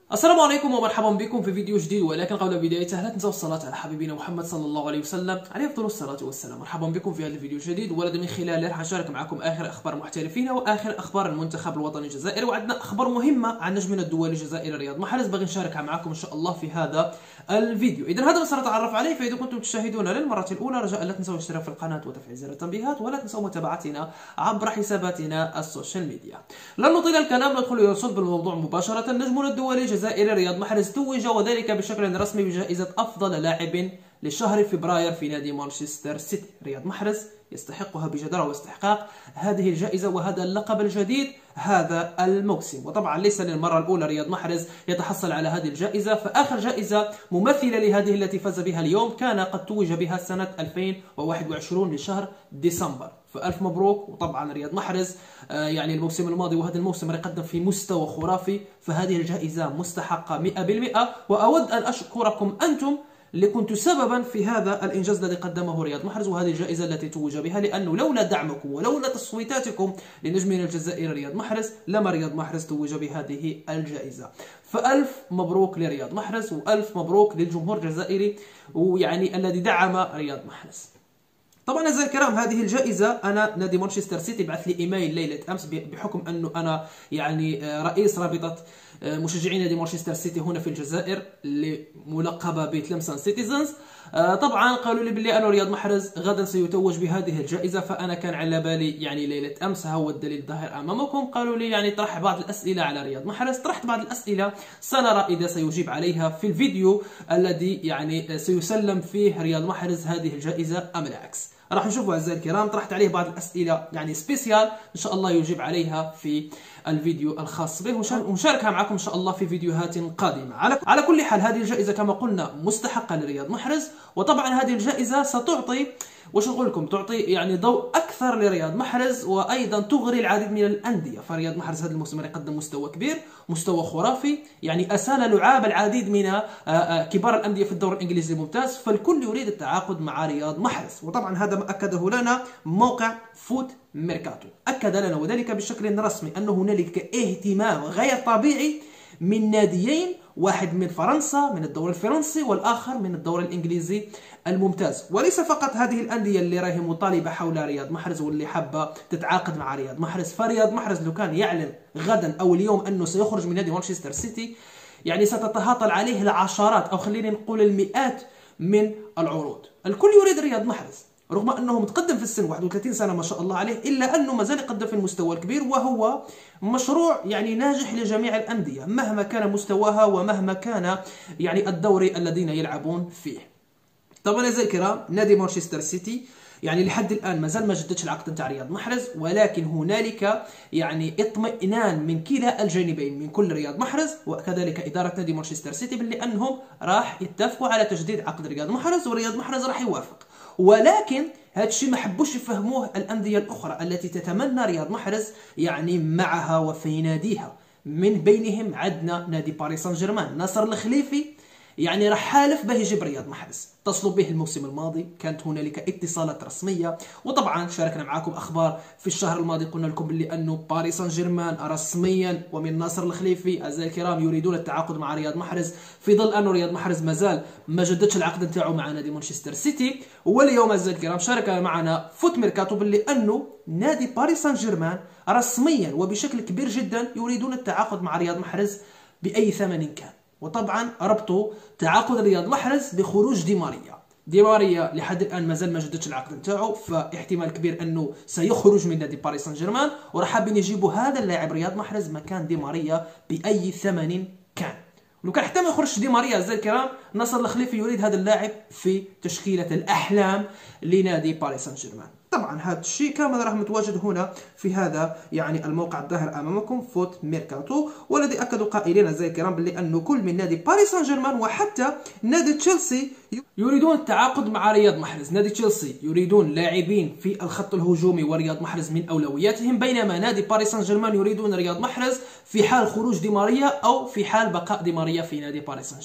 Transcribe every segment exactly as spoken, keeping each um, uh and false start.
السلام عليكم ومرحبا بكم في فيديو جديد، ولكن قبل بدايته لا تنسوا الصلاة على حبيبنا محمد صلى الله عليه وسلم عليه أفضل الصلاة والسلام. مرحبا بكم في هذا الفيديو الجديد، والذي من خلاله راح نشارك معكم آخر أخبار المحترفين وآخر أخبار المنتخب الوطني الجزائري، وعندنا أخبار مهمة عن نجمنا الدولي الجزائري رياض محرز باغي نشاركها معكم إن شاء الله في هذا الفيديو. إذا هذا ما سنتعرف عليه، فإذا كنتم تشاهدون للمرة الأولى رجاء لا تنسوا الاشتراك في القناة وتفعيل زر التنبيهات، ولا تنسوا متابعتنا عبر حساباتنا السوشيال ميديا. لن نطيل الكلام، ندخل إلى صلب الموضوع مباشرة. نجمنا الدولي الجزائري رياض محرز توج وذلك بشكل رسمي بجائزة أفضل لاعب لشهر فبراير في نادي مانشستر سيتي. رياض محرز يستحقها بجدارة واستحقاق هذه الجائزة وهذا اللقب الجديد هذا الموسم، وطبعا ليس للمرة الأولى رياض محرز يتحصل على هذه الجائزة، فآخر جائزة مماثلة لهذه التي فاز بها اليوم كان قد توج بها سنة ألفين وواحد وعشرين لشهر ديسمبر، فألف مبروك. وطبعا رياض محرز يعني الموسم الماضي وهذا الموسم يقدم في مستوى خرافي، فهذه الجائزة مستحقة مئة بالمئة، وأود أن أشكركم أنتم اللي كنتوا سببا في هذا الإنجاز الذي قدمه رياض محرز وهذه الجائزة التي توج بها، لأنه لولا دعمكم ولولا تصويتاتكم لنجمنا الجزائري رياض محرز لما رياض محرز توج بهذه الجائزة. فألف مبروك لرياض محرز وألف مبروك للجمهور الجزائري ويعني الذي دعم رياض محرز. طبعا أعزائي الكرام، هذه الجائزة أنا نادي مانشستر سيتي بعث لي إيميل ليلة أمس بحكم أنه أنا يعني رئيس رابطة مشجعين نادي مانشستر سيتي هنا في الجزائر اللي ملقبة بتلمسان سيتيزنز. طبعا قالوا لي باللي أنا رياض محرز غدا سيتوج بهذه الجائزة، فأنا كان على بالي يعني ليلة أمس هو الدليل الظاهر أمامكم. قالوا لي يعني طرح بعض الأسئلة على رياض محرز، طرحت بعض الأسئلة سنرى إذا سيجيب عليها في الفيديو الذي يعني سيسلم فيه رياض محرز هذه الجائزة أم العكس. راح نشوفوا أعزائي الكرام، طرحت عليه بعض الأسئلة يعني سبيسيال إن شاء الله يجيب عليها في الفيديو الخاص به، ونشاركها معكم إن شاء الله في فيديوهات قادمة. على على كل حال هذه الجائزة كما قلنا مستحقة لرياض محرز، وطبعا هذه الجائزة ستعطي واش نقول لكم تعطي يعني ضوء اكثر لرياض محرز، وايضا تغري العديد من الانديه. فرياض محرز هذا الموسم يقدم مستوى كبير، مستوى خرافي، يعني اسال لعاب العديد من كبار الانديه في الدوري الانجليزي الممتاز، فالكل يريد التعاقد مع رياض محرز. وطبعا هذا ما اكده لنا موقع فوت ميركاتو، اكد لنا وذلك بشكل رسمي ان هنالك اهتمام غير طبيعي من ناديين، واحد من فرنسا من الدوري الفرنسي والآخر من الدوري الإنجليزي الممتاز. وليس فقط هذه الأندية اللي راهي مطالبة حول رياض محرز واللي حابة تتعاقد مع رياض محرز، فرياض محرز لو كان يعلن غدا أو اليوم أنه سيخرج من نادي مانشستر سيتي يعني ستتهاطل عليه العشرات أو خلينا نقول المئات من العروض. الكل يريد رياض محرز رغم أنه متقدم في السن واحد وثلاثين سنة ما شاء الله عليه، إلا أنه ما زال يقدم في المستوى الكبير، وهو مشروع يعني ناجح لجميع الأندية مهما كان مستواها ومهما كان يعني الدوري الذين يلعبون فيه. طبعا أعزائي الكرام، نادي مانشستر سيتي يعني لحد الآن ما زال ما جددش العقد نتاع رياض محرز، ولكن هنالك يعني اطمئنان من كلا الجانبين من كل رياض محرز وكذلك إدارة نادي مانشستر سيتي باللي أنهم راح يتفقوا على تجديد عقد رياض محرز ورياض محرز راح يوافق. ولكن هذا الشيء ما حبوش يفهموه الأندية الأخرى التي تتمنى رياض محرز يعني معها وفي ناديها، من بينهم عندنا نادي باريس سان جيرمان. ناصر الخليفي يعني راح حالف به يجيب رياض محرز، اتصلوا به الموسم الماضي، كانت هنالك اتصالات رسمية، وطبعا شاركنا معكم اخبار في الشهر الماضي قلنا لكم بلي انه باريس سان جيرمان رسميا ومن ناصر الخليفي اعزائي الكرام يريدون التعاقد مع رياض محرز، في ظل انه رياض محرز مازال ما جددش العقد نتاعو مع نادي مانشستر سيتي. واليوم اعزائي الكرام شارك معنا فوت ميركاتو بلي انه نادي باريس سان جيرمان رسميا وبشكل كبير جدا يريدون التعاقد مع رياض محرز باي ثمن كان. وطبعا ربطوا تعاقد رياض محرز بخروج دي ماريا. دي ماريا لحد الان مازال ما جددش العقد نتاعو، فاحتمال كبير انه سيخرج من نادي باريس سان جيرمان، وراح حابين يجيبوا هذا اللاعب رياض محرز مكان دي ماريا باي ثمن كان. لو كان حتى ما يخرجش دي ماريا اعزائي الكرام، ناصر الخليفي يريد هذا اللاعب في تشكيله الاحلام لنادي باريس سان جيرمان. طبعا هذا الشيء كامل راح متواجد هنا في هذا يعني الموقع الظاهر امامكم فوت ميركاتو، والذي اكدوا قائلين اعزائي الكرام بلي انه كل من نادي باريس سان جيرمان وحتى نادي تشيلسي يريدون التعاقد مع رياض محرز. نادي تشيلسي يريدون لاعبين في الخط الهجومي ورياض محرز من اولوياتهم، بينما نادي باريس سان جيرمان يريدون رياض محرز في حال خروج دي ماريا او في حال بقاء دي ماريا في نادي باريس سان جيرمان.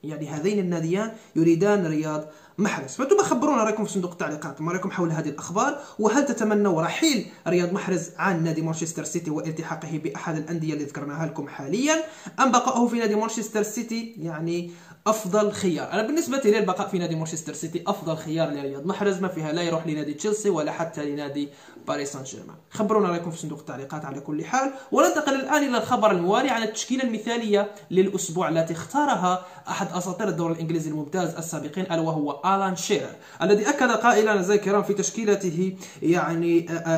يعني هذين الناديان يريدان رياض محرز. فانتم خبرونا رايكم في صندوق التعليقات، ما رايكم حول هذه الاخبار؟ وهل تتمنوا رحيل رياض محرز عن نادي مانشستر سيتي والتحاقه باحد الانديه اللي ذكرناها لكم حاليا، ام بقائه في نادي مانشستر سيتي يعني افضل خيار؟ انا بالنسبه لي البقاء في نادي مانشستر سيتي افضل خيار لرياض محرز، ما فيها لا يروح لنادي تشيلسي ولا حتى لنادي باريس سان جيرمان. خبرونا رايكم في صندوق التعليقات على كل حال. وننتقل الان الى الخبر الموالي عن التشكيله المثاليه للاسبوع التي اختارها احد اساطير الدوري الانجليزي الممتاز السابقين، الا وهو آلان شيرر، الذي اكد قائلا اعزائي الكرام في تشكيلته يعني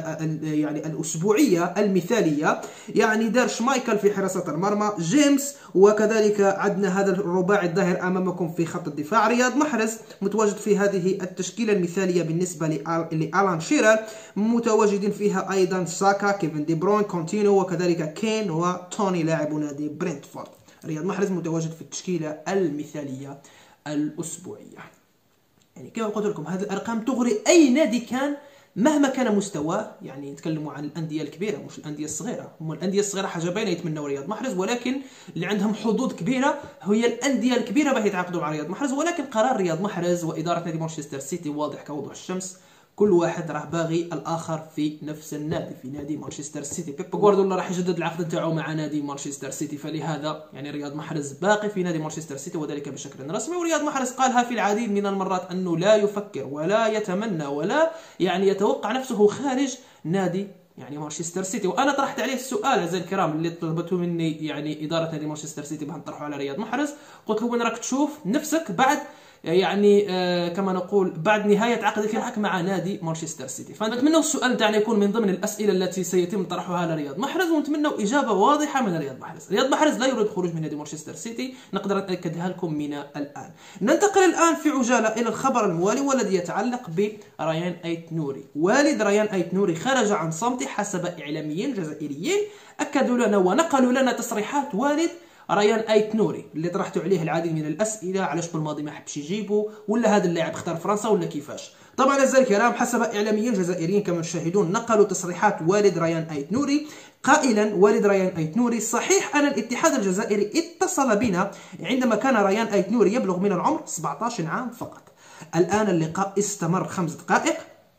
يعني الاسبوعيه المثاليه، يعني دار شمايكل في حراسه المرمى، جيمس، وكذلك عندنا هذا الرباعي الظاهر امامكم في خط الدفاع. رياض محرز متواجد في هذه التشكيله المثاليه بالنسبه لآلان شيرر، متواجدين فيها ايضا ساكا، كيفن دي بروين، كونتينو، وكذلك كين وتوني لاعب نادي برنتفورد. رياض محرز متواجد في التشكيله المثاليه الاسبوعيه. يعني كما قلت لكم هذه الارقام تغري اي نادي كان مهما كان مستواه. يعني نتكلموا عن الانديه الكبيره مش الانديه الصغيره، هم الانديه الصغيره حاجه باينه يتمنوا رياض محرز، ولكن اللي عندهم حظوظ كبيره هي الانديه الكبيره باه يتعاقدوا مع رياض محرز. ولكن قرار رياض محرز واداره نادي مانشستر سيتي واضح كوضوح الشمس، كل واحد راه باغي الاخر في نفس النادي، في نادي مانشستر سيتي. بيب غوارديولا راح يجدد العقد نتاعو مع نادي مانشستر سيتي، فلهذا يعني رياض محرز باقي في نادي مانشستر سيتي وذلك بشكل رسمي. ورياض محرز قالها في العديد من المرات انه لا يفكر ولا يتمنى ولا يعني يتوقع نفسه خارج نادي يعني مانشستر سيتي. وانا طرحت عليه السؤال اعزائي الكرام اللي طلبته مني يعني اداره نادي مانشستر سيتي باه نطرحه على رياض محرز، قلت له وين راك تشوف نفسك بعد يعني آه كما نقول بعد نهايه عقدك معك مع نادي مانشستر سيتي. فنتمنى السؤال تاعنا يكون من ضمن الاسئله التي سيتم طرحها على رياض محرز، ونتمنى اجابه واضحه من رياض محرز. رياض محرز لا يريد الخروج من نادي مانشستر سيتي، نقدر ناكدها لكم من الان. ننتقل الان في عجاله الى الخبر الموالي والذي يتعلق بريان ايت نوري. والد ريان ايت نوري خرج عن صمته حسب اعلاميين جزائريين اكدوا لنا ونقلوا لنا تصريحات والد ريان ايت نوري اللي طرحت عليه العديد من الاسئله، علاش بالماضي ما حبش يجيبه، ولا هذا اللاعب اختار فرنسا ولا كيفاش. طبعا اعزائي الكرام حسب اعلاميين جزائريين كما تشاهدون نقلوا تصريحات والد ريان ايت نوري قائلا: والد ريان ايت نوري صحيح ان الاتحاد الجزائري اتصل بنا عندما كان ريان ايت نوري يبلغ من العمر سبعة عشر عام فقط. الان اللقاء استمر خمس دقائق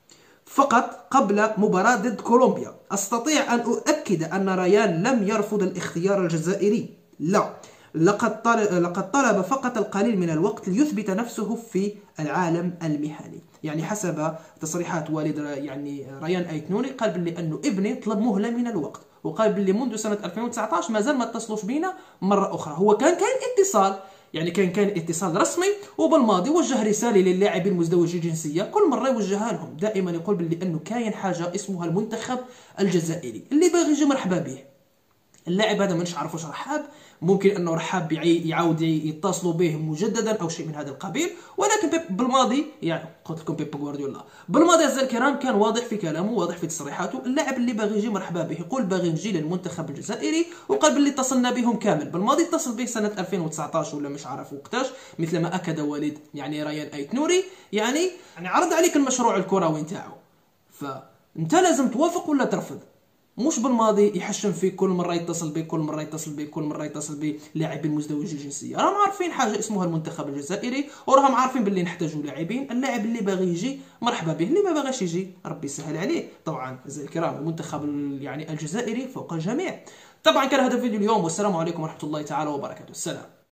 فقط قبل مباراة ضد كولومبيا. استطيع ان اؤكد ان ريان لم يرفض الاختيار الجزائري، لا، لقد طلب, لقد طلب فقط القليل من الوقت ليثبت نفسه في العالم المهني. يعني حسب تصريحات والد يعني ريان ايت نوري قال باللي انه ابني طلب مهله من الوقت، وقال باللي منذ سنه ألفين وتسعة عشر مازال ما اتصلوش بينا مره اخرى. هو كان كان اتصال يعني كان كان اتصال رسمي، وبالماضي وجه رساله للاعبين مزدوجي الجنسيه كل مره يوجهها لهم، دائما يقول باللي انه كاين حاجه اسمها المنتخب الجزائري اللي باغي يجي مرحبا به. اللاعب هذا مانيش عارف واش رحاب، ممكن انه رحاب يعاود يتصلوا به مجددا او شيء من هذا القبيل، ولكن بيب بالماضي يعني قلت لكم بيب غوارديولا بالماضي اعزائي الكرام كان واضح في كلامه، واضح في تصريحاته. اللاعب اللي باغي يجي مرحبا به، يقول باغي نجي للمنتخب الجزائري، وقال باللي اتصلنا بهم كامل. بالماضي اتصل به سنه ألفين وتسعة عشر ولا مش عارف وقتاش، مثل ما اكد والد يعني ريان ايت نوري. يعني يعني عرض عليك المشروع الكروي نتاعو، فانت لازم توافق ولا ترفض، مش بالماضي يحشم فيك كل مره يتصل بك كل مره يتصل بك كل مره يتصل بلاعبين مزدوجي الجنسيه. راهم عارفين حاجه اسمها المنتخب الجزائري، وراهم عارفين باللي نحتاجوا لاعبين. اللاعب اللي باغي يجي مرحبا به، اللي ما باغاش يجي ربي يسهل عليه. طبعا اعزائي الكرام المنتخب يعني الجزائري فوق الجميع. طبعا كان هذا الفيديو اليوم، والسلام عليكم ورحمه الله تعالى وبركاته. السلام.